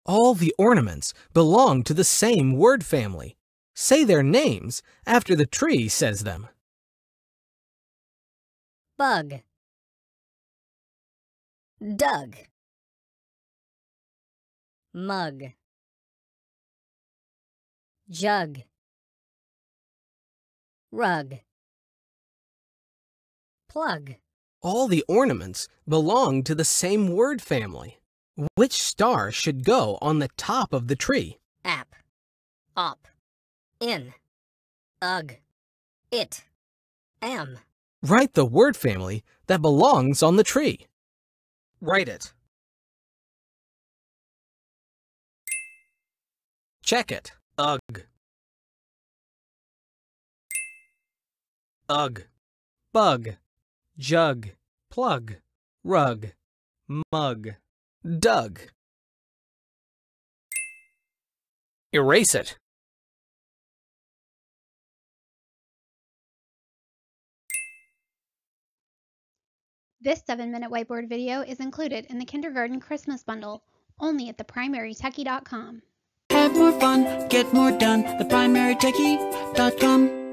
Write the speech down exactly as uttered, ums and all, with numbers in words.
All the ornaments belong to the same word family. Say their names after the tree says them. Bug, Doug, mug, jug, rug, plug. All the ornaments belong to the same word family. Which star should go on the top of the tree? App, op, in, ug, it, am. Write the word family that belongs on the tree. Write it. Check it. Ugh. Ugh. Bug. Jug. Plug. Rug. Mug. Doug. Erase it. This seven minute whiteboard video is included in the Kindergarten Christmas Bundle, only at the primary techie dot com. Have more fun, get more done, the primary techie dot com.